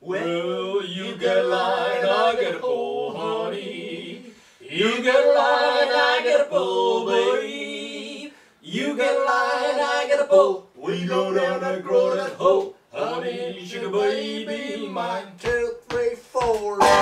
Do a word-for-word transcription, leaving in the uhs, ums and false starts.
Well, you get a line, I get a pole, honey. You get a line, I get a pole, babe. You get a line, I get a pole. We go down and grow that hoe, honey, sugar baby mine. Two, three, four.